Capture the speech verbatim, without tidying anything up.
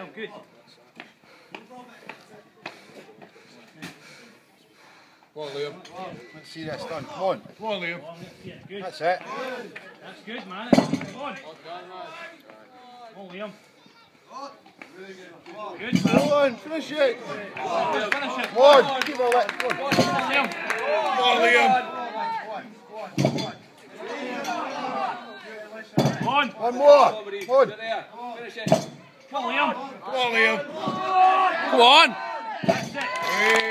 good. Come on, Liam. Let's see this done. Come on. Come on, Liam. Yeah, good. That's it. That's good, man. Come on. Come on, Liam. Good, man. Hold on, finish it. Finish it. Come on, keep it lit. Come on. Liam. Come on, Liam. Come on. One more. Come on. Finish it. Come on, Liam. Come on, Liam. Come on. That's it. Hey.